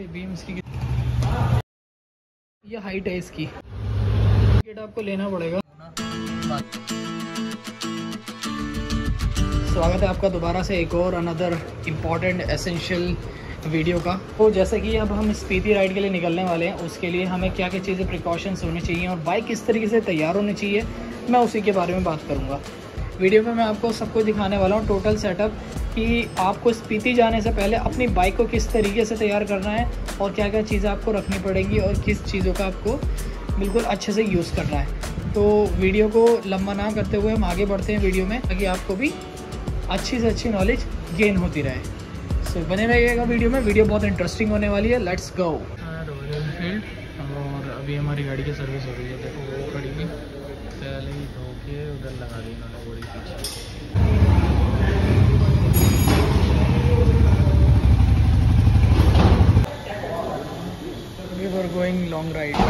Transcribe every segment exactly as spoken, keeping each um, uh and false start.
Beam इसकी ये height है इसकी, टिकट आपको लेना पड़ेगा। स्वागत है आपका दोबारा से एक और अनदर इम्पॉर्टेंट एसेंशियल वीडियो का। तो जैसे कि अब हम स्पीति राइड के लिए निकलने वाले हैं, उसके लिए हमें क्या क्या चीज़ें प्रिकॉशंस होनी चाहिए और बाइक किस तरीके से तैयार होनी चाहिए, मैं उसी के बारे में बात करूँगा। वीडियो में मैं आपको सब कुछ दिखाने वाला हूँ, टोटल सेटअप, कि आपको स्पीति जाने से पहले अपनी बाइक को किस तरीके से तैयार करना है और क्या क्या चीज़ें आपको रखनी पड़ेगी और किस चीज़ों का आपको बिल्कुल अच्छे से यूज़ करना है। तो वीडियो को लंबा ना करते हुए हम आगे बढ़ते हैं वीडियो में, ताकि आपको भी अच्छी से अच्छी नॉलेज गेन होती रहे। सो बने रहिएगा वीडियो में, वीडियो बहुत इंटरेस्टिंग होने वाली है। Let's go. रॉयल एनफील्ड, और अभी हमारी गाड़ी की सर्विस हो रही है। देखो वो गाड़ी की पहले ही धो के उधर लगा दी इन्होंने बड़ी पीछे। We were going long ride.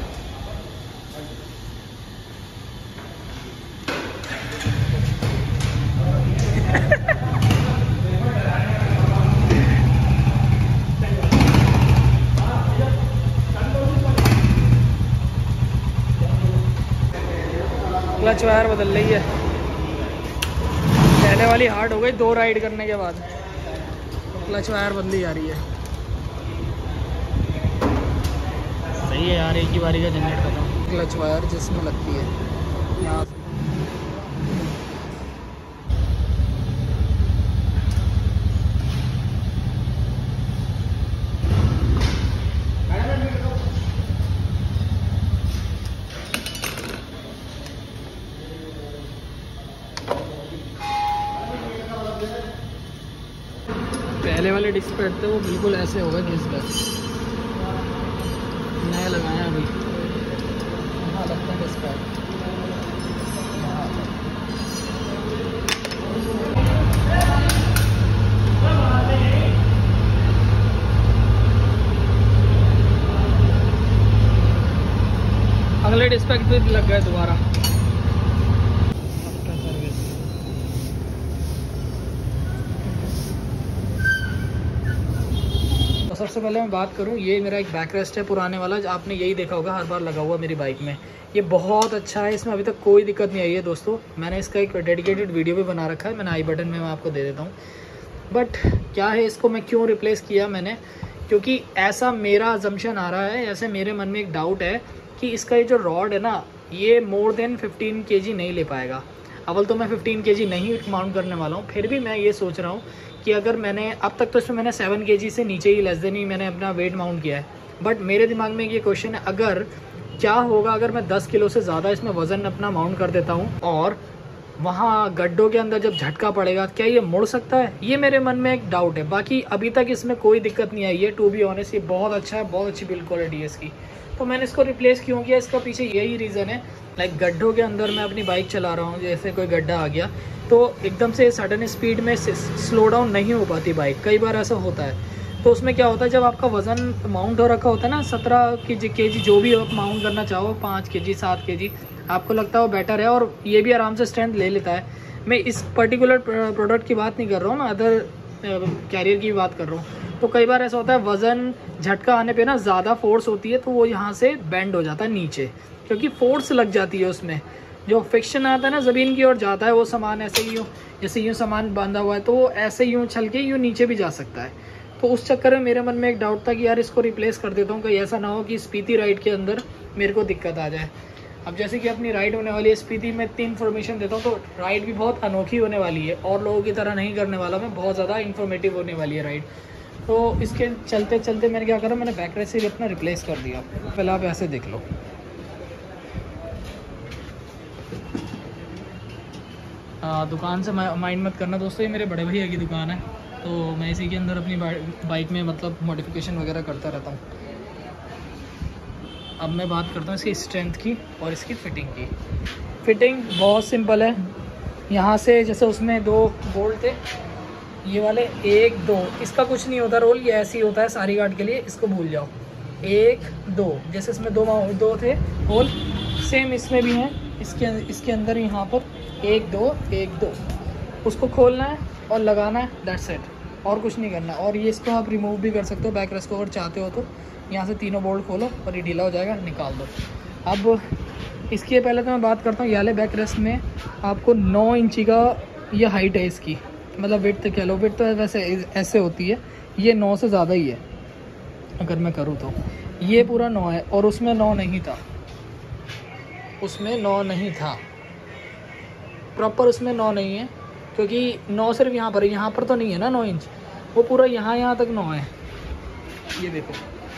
Clutch wire बदल रही है, पहले वाली हार्ड हो गई दो राइड करने के बाद, क्लच वायर बदली जा रही है। सही है यार, एक ही बारी का जनरेट खत्म। क्लच वायर जिसमें लगती है यहाँ से। पहले वाले डिस्क पैड थे वो बिल्कुल ऐसे हो गए घिस गए, नया लगाया अभी। हाँ लगता है डिस्क पैड। अगले डिस्क पैड भी लग गए दोबारा। सबसे पहले मैं बात करूं, ये मेरा एक बैक रेस्ट है पुराने वाला, आपने यही देखा होगा हर बार लगा हुआ मेरी बाइक में। ये बहुत अच्छा है, इसमें अभी तक कोई दिक्कत नहीं आई है दोस्तों। मैंने इसका एक डेडिकेटेड वीडियो भी बना रखा है, मैंने आई बटन में मैं आपको दे देता हूँ। बट क्या है, इसको मैं क्यों रिप्लेस किया मैंने, क्योंकि ऐसा मेरा अजम्पशन आ रहा है, ऐसे मेरे मन में एक डाउट है कि इसका ये जो रॉड है ना, ये मोर देन फिफ्टीन के जी नहीं ले पाएगा। अव्वल तो मैं फिफ्टीन के जी नहीं माउंट करने वाला हूँ, फिर भी मैं ये सोच रहा हूँ कि अगर मैंने अब तक तो इसमें मैंने सेवन के जी से नीचे ही लेस देन ही मैंने अपना वेट माउंट किया है। बट मेरे दिमाग में ये क्वेश्चन है, अगर क्या होगा अगर मैं दस किलो से ज़्यादा इसमें वज़न अपना माउंट कर देता हूँ और वहाँ गड्ढों के अंदर जब झटका पड़ेगा, क्या ये मुड़ सकता है? ये मेरे मन में एक डाउट है। बाकी अभी तक इसमें कोई दिक्कत नहीं आई है, टू बी ऑनेस्ट। ये बहुत अच्छा है, बहुत अच्छी बिल्ड क्वालिटी है इसकी। तो मैंने इसको रिप्लेस क्यों किया, इसका पीछे यही रीज़न है। लाइक गड्ढों के अंदर मैं अपनी बाइक चला रहा हूँ, जैसे कोई गड्ढा आ गया तो एकदम से सडन स्पीड में स्लो डाउन नहीं हो पाती बाइक, कई बार ऐसा होता है। तो उसमें क्या होता है, जब आपका वज़न माउंट हो रखा होता है ना, सत्रह के जी जो भी आप माउंट करना चाहो, पाँच के जी सात के जी आपको लगता है वो बेटर है, और ये भी आराम से स्ट्रेंथ ले लेता है। मैं इस पर्टिकुलर प्रोडक्ट की बात नहीं कर रहा हूँ, मैं अदर कैरियर की बात कर रहा हूँ। तो कई बार ऐसा होता है, वज़न झटका आने पे ना ज़्यादा फोर्स होती है, तो वो यहाँ से बेंड हो जाता है नीचे, क्योंकि फोर्स लग जाती है उसमें। जो फ्रिक्शन आता है ना ज़मीन की ओर जाता है, वो सामान ऐसे ही यूँ, जैसे यूँ सामान बांधा हुआ है तो वो ऐसे यूँ छल के यूँ नीचे भी जा सकता है। तो उस चक्कर में मेरे मन में एक डाउट था कि यार इसको रिप्लेस कर देता हूँ, कहीं ऐसा ना हो कि स्पीति राइड के अंदर मेरे को दिक्कत आ जाए। अब जैसे कि अपनी राइड होने वाली है स्पीति में, इतनी इन्फॉर्मेशन देता हूँ, तो राइड भी बहुत अनोखी होने वाली है, और लोगों की तरह नहीं करने वाला मैं, बहुत ज़्यादा इन्फॉर्मेटिव होने वाली है राइड। तो इसके चलते चलते मैंने क्या करा, मैंने बैक रेस्ट से अपना रिप्लेस कर दिया। पहले आप ऐसे देख लो, आ, दुकान से माइंड मत करना दोस्तों, ये मेरे बड़े भैया की दुकान है, तो मैं इसी के अंदर अपनी बाइक में मतलब मॉडिफिकेशन वगैरह करता रहता हूँ। अब मैं बात करता हूँ इसकी स्ट्रेंथ की और इसकी फ़िटिंग की। फ़िटिंग बहुत सिंपल है, यहाँ से जैसे उसमें दो बोल्ट थे, ये वाले एक दो, इसका कुछ नहीं होता रोल, ये ऐसे ही होता है सारी गार्ड के लिए, इसको भूल जाओ। एक दो, जैसे इसमें दो दो थे होल, सेम इसमें भी हैं, इसके इसके अंदर यहाँ पर एक दो एक दो, उसको खोलना है और लगाना है, दैट्स इट। और कुछ नहीं करना। और ये इसको आप रिमूव भी कर सकते हो बैक रेस्ट को अगर चाहते हो तो। यहाँ से तीनों बोल्ट खोलो और ये ढीला हो जाएगा, निकाल दो। अब इसके पहले तो मैं बात करता हूँ, ये वाले बैक रेस्ट में आपको नौ इंची का ये हाइट है इसकी, मतलब विड्थ तो कह लो, विड्थ तो वैसे ऐसे होती है, ये नौ से ज़्यादा ही है अगर मैं करूँ तो। ये पूरा नौ है और उसमें नौ नहीं था, उसमें नौ नहीं था प्रॉपर, उसमें नौ नहीं है क्योंकि नौ सिर्फ यहाँ पर है, यहाँ पर तो नहीं है ना नौ इंच, वो पूरा यहाँ यहाँ तक नौ है। ये देखो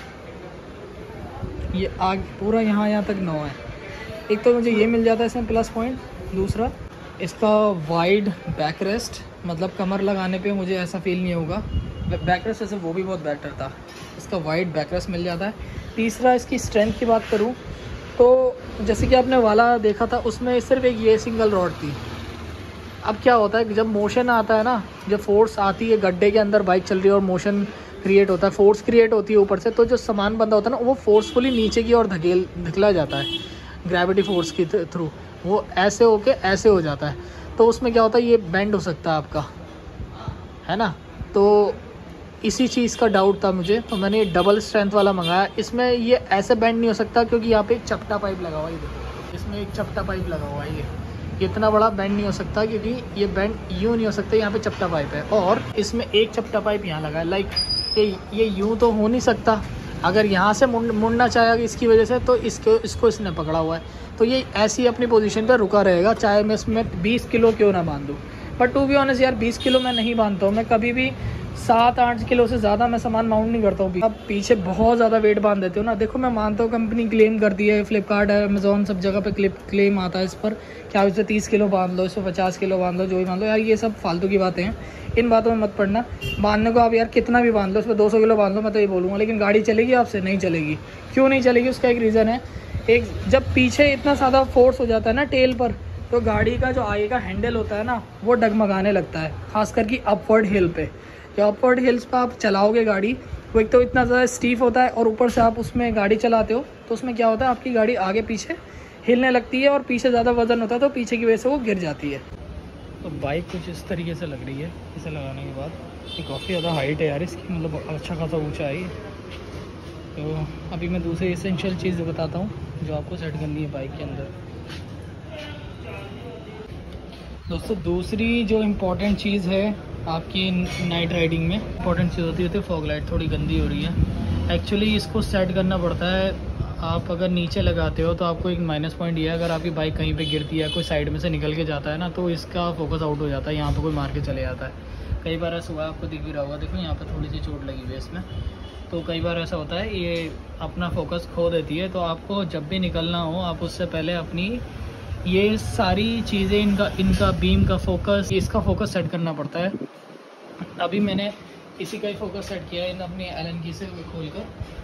ये आग पूरा यहाँ यहाँ तक नौ है। एक तो मुझे ये मिल जाता है इसमें प्लस पॉइंट, दूसरा इसका वाइड बैक रेस्ट, मतलब कमर लगाने पे मुझे ऐसा फील नहीं होगा। बैक रेस्ट वैसे वो भी बहुत बेटर था, इसका वाइड बैक रेस्ट मिल जाता है। तीसरा इसकी स्ट्रेंथ की बात करूँ तो जैसे कि आपने वाला देखा था उसमें सिर्फ एक ये सिंगल रॉड थी। अब क्या होता है कि जब मोशन आता है ना, जब फोर्स आती है गड्ढे के अंदर, बाइक चल रही है और मोशन क्रिएट होता है, फोर्स क्रिएट होती है ऊपर से, तो जो सामान बंधा होता है ना वो फोर्सफुली नीचे की ओर धकेल धकेला जाता है ग्रेविटी फोर्स के थ्रू, वो ऐसे होके ऐसे हो जाता है। तो उसमें क्या होता है, ये बेंड हो सकता है आपका, है ना। तो इसी चीज़ का डाउट था मुझे, तो मैंने ये डबल स्ट्रेंथ वाला मंगाया। इसमें ये ऐसे बेंड नहीं हो सकता क्योंकि यहाँ पे एक चपटा पाइप लगा हुआ है, ये देखो इसमें एक चपटा पाइप लगा हुआ है। ये इतना बड़ा बेंड नहीं हो सकता क्योंकि ये बेंड यूँ नहीं हो सकता, यहाँ पे चपटा पाइप है और इसमें एक चपटा पाइप यहाँ लगा है। लाइक ये ये यूँ तो हो नहीं सकता, अगर यहाँ से मुड़ मुड़ना चाहेगा इसकी वजह से तो इसको इसको इसने पकड़ा हुआ है, तो ये ऐसी अपनी पोजीशन पर रुका रहेगा, चाहे मैं इसमें बीस किलो क्यों ना बांधूँ। पर टू बी ऑनेस्ट यार बीस किलो मैं नहीं बांधता हूँ, मैं कभी भी सात आठ किलो से ज़्यादा मैं सामान माउंट नहीं करता हूँ। अब पीछे बहुत ज़्यादा वेट बांध देते हो ना, देखो मैं मानता हूँ कंपनी क्लेम करती है, फ्लिपकार्ट है, अमेजोन, सब जगह पे क्लिप क्लेम आता है इस पर, क्या इससे तीस किलो बांध लो, इससे पचास किलो बांध लो, जो भी बांध लो। यार ये सब फालतू की बातें हैं, इन बातों में मत पड़ना। बांधने को आप यार कितना भी बांध लो, इस पर दो सौ किलो बांध लो, मैं तो ये बोलूँगा, लेकिन गाड़ी चलेगी आपसे? नहीं चलेगी। क्यों नहीं चलेगी? उसका एक रीज़न है। एक जब पीछे इतना ज़्यादा फोर्स हो जाता है ना टेल पर, तो गाड़ी का जो आगे का हैंडल होता है ना वो डगमगाने लगता है, खास करके अपवर्ड हिल पे। जो अपवर्ड हिल्स पर आप चलाओगे गाड़ी, वो एक तो इतना ज़्यादा स्टीफ होता है और ऊपर से आप उसमें गाड़ी चलाते हो तो उसमें क्या होता है, आपकी गाड़ी आगे पीछे हिलने लगती है और पीछे ज़्यादा वजन होता है तो पीछे की वजह से वो गिर जाती है। तो बाइक कुछ इस तरीके से लग रही है इसे लगाने के बाद। ये काफ़ी ज़्यादा हाइट है यार इसकी, मतलब अच्छा खासा ऊँचा है। तो अभी मैं दूसरी एसेंशियल चीज़ बताता हूँ जो आपको सेट करनी है बाइक के अंदर। दोस्तों दूसरी जो इम्पोर्टेंट चीज़ है आपकी नाइट राइडिंग में, इंपॉर्टेंट चीज़ होती है फॉग लाइट। थोड़ी गंदी हो रही है एक्चुअली, इसको सेट करना पड़ता है। आप अगर नीचे लगाते हो तो आपको एक माइनस पॉइंट ये है, अगर आपकी बाइक कहीं पे गिरती है, कोई साइड में से निकल के जाता है ना, तो इसका फोकस आउट हो जाता है, यहाँ पे कोई मार के चले जाता है। कई बार ऐसा हुआ, आपको दिख भी रहा होगा, देखो यहाँ पर थोड़ी सी चोट लगी हुई है इसमें। तो कई बार ऐसा होता है, ये अपना फोकस खो देती है। तो आपको जब भी निकलना हो, आप उससे पहले अपनी ये सारी चीज़ें, इनका इनका बीम का फोकस, इसका फोकस सेट करना पड़ता है। अभी मैंने इसी का ही फोकस सेट किया है इन अपनी एलन की से खोल कर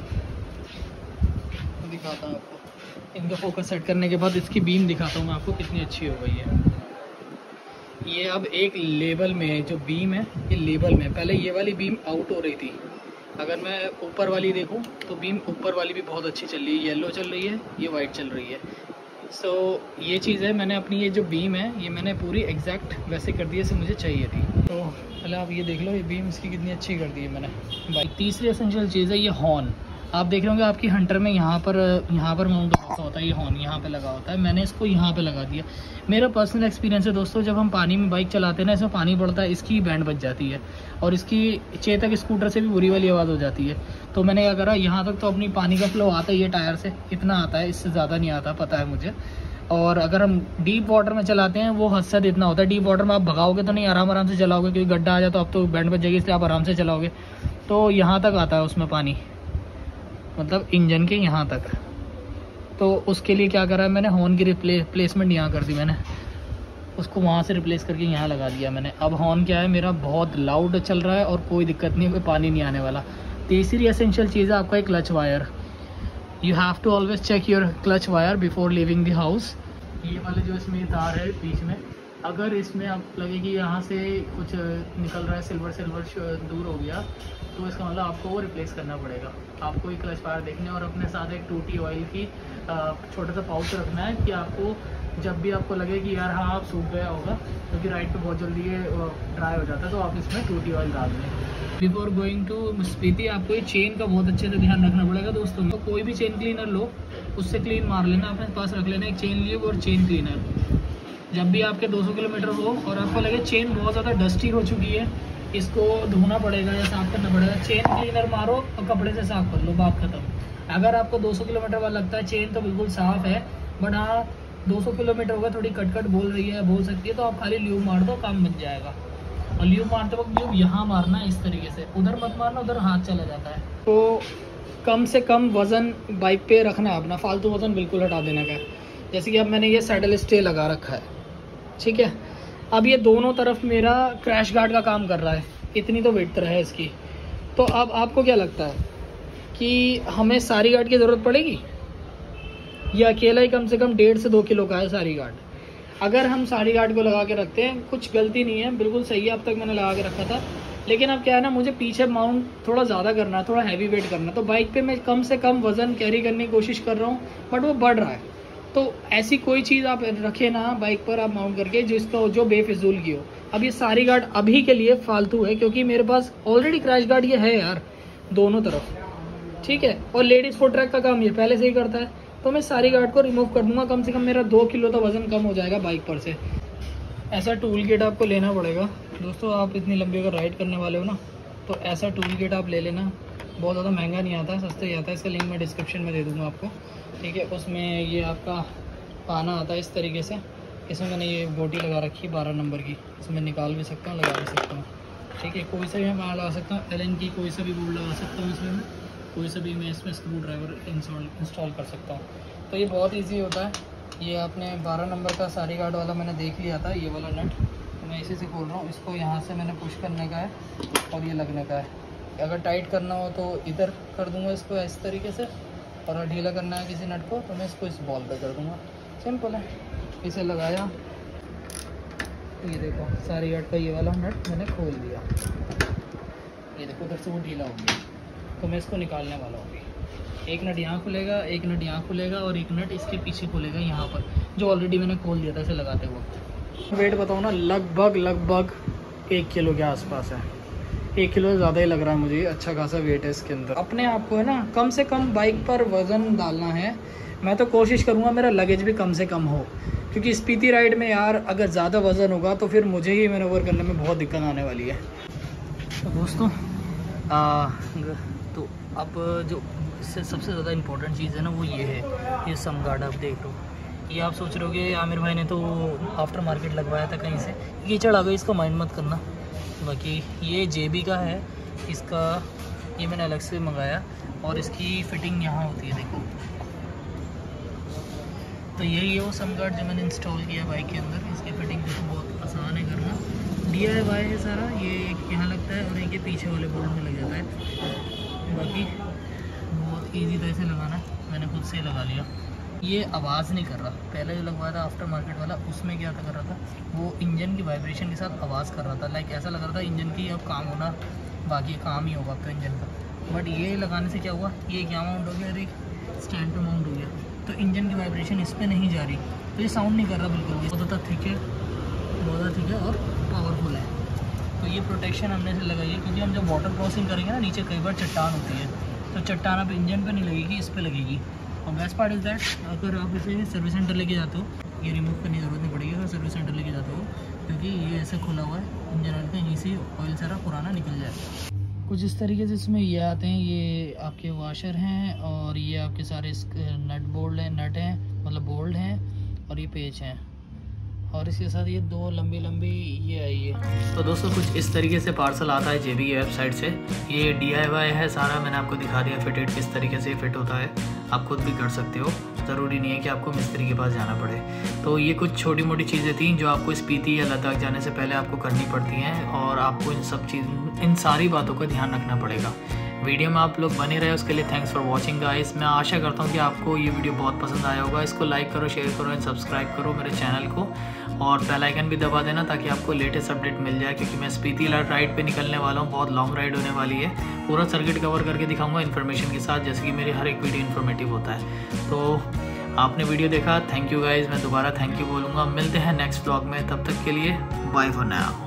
दिखाता हूँ आपको। इनका फोकस सेट करने के बाद इसकी बीम दिखाता हूँ मैं आपको कितनी अच्छी हो गई है। ये अब एक लेवल में है, जो बीम है ये लेवल में। पहले ये वाली बीम आउट हो रही थी, अगर मैं ऊपर वाली देखूँ तो बीम ऊपर वाली भी बहुत अच्छी चल रही है, येलो चल रही है, ये वाइट चल रही है। सो so, ये चीज़ है, मैंने अपनी ये जो बीम है ये मैंने पूरी एग्जैक्ट वैसे कर दी जैसे मुझे चाहिए थी। तो पहले आप ये देख लो, ये बीम इसकी कितनी अच्छी कर दी है मैंने भाई। तीसरी एसेंशियल चीज़ है ये हॉर्न। आप देख रहे होंगे आपकी हंटर में यहाँ पर यहाँ पर माउंट होता है, ये हॉर्न यहाँ पे लगा होता है, मैंने इसको यहाँ पे लगा दिया। मेरा पर्सनल एक्सपीरियंस है दोस्तों, जब हम पानी में बाइक चलाते हैं ना, इसमें पानी पड़ता है, इसकी बैंड बच जाती है और इसकी चेतक स्कूटर से भी बुरी वाली आवाज़ हो जाती है। तो मैंने क्या करा, यहाँ तक तो अपनी पानी का फ्लो आता ही है टायर से, इतना आता है, इससे ज़्यादा नहीं आता, पता है मुझे। और अगर हम डीप वाटर में चलाते हैं वो हद से इतना होता है। डीप वाटर में आप भगाओगे तो नहीं, आराम आराम से चलाओगे, क्योंकि गड्ढा आ जाए तो आप तो बैंड बच जाएगी, इसलिए आप आराम से चलाओगे। तो यहाँ तक आता है उसमें पानी, मतलब इंजन के यहाँ तक। तो उसके लिए क्या करा है मैंने, हॉर्न की रिप्लेसमेंट यहाँ कर दी मैंने, उसको वहाँ से रिप्लेस करके यहाँ लगा दिया मैंने। अब हॉर्न क्या है मेरा बहुत लाउड चल रहा है और कोई दिक्कत नहीं है, कोई पानी नहीं आने वाला। तीसरी एसेंशियल चीज़ है आपका एक clutch wire. You have to always check your clutch wire before leaving the house. ये वाले जो इसमें तार है बीच में, अगर इसमें आप लगे कि यहाँ से कुछ निकल रहा है, सिल्वर सिल्वर दूर हो गया, तो इसका मतलब आपको वो रिप्लेस करना पड़ेगा। आपको एक क्लच वायर देखने और अपने साथ एक टूटी ऑयल की छोटा सा पाउच रखना है, कि आपको जब भी आपको लगे कि यार हाँ आप सूख गया होगा, क्योंकि राइड पे बहुत जल्दी ये ड्राई हो जाता है, तो आप इसमें टूटी ऑयल डाल दें। बिफोर गोइंग टू स्पीति आपको ये चेन का बहुत अच्छे से ध्यान रखना पड़ेगा दोस्तों। तो कोई भी चेन क्लीनर लो, उससे क्लीन मार लेना, अपने पास रख लेना एक चेन लीव और चेन क्लीनर। जब भी आपके दो सौ किलोमीटर हो और आपको लगे चेन बहुत ज़्यादा डस्टी हो चुकी है, इसको धोना पड़ेगा या साफ़ करना पड़ेगा, चेन क्लीनर मारो और कपड़े से साफ़ कर लो, बात खत्म। अगर आपको दो सौ किलोमीटर वाला लगता है चेन तो बिल्कुल साफ़ है, बट हाँ दो सौ किलोमीटर होगा, थोड़ी कटकट बोल रही है, बोल सकती है, तो आप खाली ल्यूब मार दो, काम बन जाएगा। और ल्यूब मारते वक्त ल्यूब यहाँ मारना है इस तरीके से, उधर मत मारना, उधर हाथ चला जाता है। तो कम से कम वज़न बाइक पे रखना है अपना, फालतू वज़न बिल्कुल हटा देना का। जैसे कि अब मैंने ये सैडल स्टे लगा रखा है, ठीक है। अब ये दोनों तरफ मेरा क्रैश गार्ड का काम कर रहा है, इतनी तो विड्थ है इसकी। तो अब आपको क्या लगता है कि हमें सारी गार्ड की ज़रूरत पड़ेगी? ये अकेला ही कम से कम डेढ़ से दो किलो का है सारी गार्ड। अगर हम सारी गार्ड को लगा के रखते हैं, कुछ गलती नहीं है, बिल्कुल सही है, अब तक मैंने लगा के रखा था। लेकिन अब क्या है ना, मुझे पीछे माउंट थोड़ा ज़्यादा करना है, थोड़ा हैवी वेट करना है, तो बाइक पे मैं कम से कम वज़न कैरी करने की कोशिश कर रहा हूँ, बट वो बढ़ रहा है। तो ऐसी कोई चीज़ आप रखें ना बाइक पर आप माउंट करके जिसका जो बेफिजूल की हो। अब ये सारी गार्ड अभी के लिए फालतू है, क्योंकि मेरे पास ऑलरेडी क्रैश गार्ड ये है यार दोनों तरफ, ठीक है। और लेडीज़ फुट ट्रैक का काम ये पहले से ही करता है, तो मैं सारी गार्ड को रिमूव कर दूंगा, कम से कम मेरा दो किलो तो वज़न कम हो जाएगा बाइक पर से। ऐसा टूल किट आपको लेना पड़ेगा दोस्तों। आप इतनी लंबी अगर राइड करने वाले हो ना, तो ऐसा टूल किट आप ले लेना। बहुत ज़्यादा महंगा नहीं आता है, सस्ते ही आता है। इसका लिंक मैं डिस्क्रिप्शन में दे दूँगा आपको, ठीक है। उसमें ये आपका पाना आता है इस तरीके से। इसमें मैंने ये बोटी लगा रखी है बारह नंबर की, इसमें निकाल भी सकता हूँ, लगा भी सकता हूँ, ठीक है। कोई सा भी मैं पाना लगा सकता हूँ, एलन की कोई सा भी बोर्ड लगा सकता हूँ इसमें, मैं कोई सा भी मैं इसमें स्क्रू ड्राइवर इंस्टॉल इंस्टॉल कर सकता हूँ। तो ये बहुत ईजी होता है। ये आपने बारह नंबर का सारी गार्ड वाला मैंने देख लिया था, ये वाला नट तो मैं इसी से खोल रहा हूँ। इसको यहाँ से मैंने पुश करने का है और ये लगने का है। अगर टाइट करना हो तो इधर कर दूँगा इसको इस तरीके से, और ढीला करना है किसी नट को तो मैं इसको इस बॉल पे कर दूँगा। सिंपल है। इसे लगाया, ये देखो सारी गार्ड का ये वाला नट मैंने खोल दिया, ये देखो उधर से वो ढीला हो गया। तो मैं इसको निकालने वाला हूँ। एक नट यहाँ खुलेगा, एक नट यहाँ खुलेगा और एक नट इसके पीछे खुलेगा यहाँ पर, जो ऑलरेडी मैंने खोल दिया था इसे लगाते हुए। वेट बताओ ना, लगभग लगभग एक किलो के आसपास है। एक किलो से ज़्यादा ही लग रहा है मुझे, अच्छा खासा वेट है इसके अंदर। अपने आप को है ना कम से कम बाइक पर वज़न डालना है। मैं तो कोशिश करूँगा मेरा लगेज भी कम से कम हो, क्योंकि स्पीति राइड में यार अगर ज़्यादा वज़न होगा तो फिर मुझे ही मैनूवर करने में बहुत दिक्कत आने वाली है। तो दोस्तों आ, तो अब जो इससे सबसे ज़्यादा इम्पोर्टेंट चीज़ है ना वो ये है, ये सम गार्ड आप देख लो। ये आप सोच रहे होगे आमिर भाई ने तो आफ्टर मार्केट लगवाया था कहीं से, कीचड़ आ गई, इसका माइंड मत करना। बाकी ये जेबी का है, इसका ये मैंने अलग से मंगाया और इसकी फ़िटिंग यहाँ होती है देखो। तो यही है वो सम गार्ड जो मैंने इंस्टॉल किया बाइक के अंदर। इसकी फ़िटिंग देखो बहुत आसान है करना, डी आई वाई है सारा। ये एक यहाँ लगता है और एक ये पीछे वाले बोर्ड में लग जाता है। बाकी बहुत ईजी तरह से लगाना, मैंने खुद से लगा लिया। ये आवाज़ नहीं कर रहा, पहले जो लगवाया था आफ्टर मार्केट वाला उसमें क्या था कर रहा था, वो इंजन की वाइब्रेशन के साथ आवाज़ कर रहा था। लाइक ऐसा लग रहा था इंजन की अब काम होना बाकी काम ही होगा आपका इंजन का। बट ये लगाने से क्या हुआ, ये क्या माउंट हो गया और एक स्टैंड पे माउंट हो गया, तो इंजन की वाइब्रेशन इस पर नहीं जा रही, तो ये साउंड नहीं कर रहा बिल्कुल भी। बहुत ज़्यादा थिक है, बहुत ज़्यादा थिक है और पावरफुल है। तो ये प्रोटेक्शन हमने से लगाई है, क्योंकि हम जब वाटर क्रॉसिंग करेंगे ना नीचे कई बार चट्टान होती है, तो चट्टान अब इंजन पे नहीं लगेगी, इस पे लगेगी। और बेस्ट पार्ट इज़ दैट अगर आप इसे सर्विस सेंटर लेके जाते हो, ये रिमूव करने की ज़रूरत नहीं पड़ेगी अगर सर्विस सेंटर लेके जाते हो, क्योंकि ये ऐसे खुला हुआ है इंजन ऑयल का, यहीं से ऑयल सारा पुराना निकल जाएगा। कुछ इस तरीके से इसमें ये आते हैं, ये आपके वाशर हैं और ये आपके सारे नट बोल्ट हैं, नट हैं मतलब बोल्ट हैं और ये पेच हैं, और इसके साथ ये दो लंबी लंबी ये आई है। तो दोस्तों कुछ इस तरीके से पार्सल आता है जेबी की वेबसाइट से। ये डी आई वाई है सारा, मैंने आपको दिखा दिया फिटेड किस तरीके से फिट होता है, आप खुद भी कर सकते हो, ज़रूरी नहीं है कि आपको मिस्त्री के पास जाना पड़े। तो ये कुछ छोटी मोटी चीज़ें थी जो आपको स्पीति या लद्दाख जाने से पहले आपको करनी पड़ती हैं, और आपको इन सब चीज़ इन सारी बातों का ध्यान रखना पड़ेगा। वीडियो में आप लोग बने रहे उसके लिए थैंक्स फॉर वॉचिंग गाइस। मैं आशा करता हूँ कि आपको ये वीडियो बहुत पसंद आया होगा। इसको लाइक करो, शेयर करो एंड सब्सक्राइब करो मेरे चैनल को, और बेल आइकन भी दबा देना ताकि आपको लेटेस्ट अपडेट मिल जाए, क्योंकि मैं स्पीति राइड पे निकलने वाला हूँ। बहुत लॉन्ग राइड होने वाली है, पूरा सर्किट कवर करके दिखाऊंगा इन्फॉर्मेशन के साथ, जैसे कि मेरी हर एक वीडियो इन्फॉर्मेटिव होता है। तो आपने वीडियो देखा, थैंक यू गाइज। मैं दोबारा थैंक यू बोलूँगा। मिलते हैं नेक्स्ट ब्लॉग में, तब तक के लिए बाय फॉर नाउ।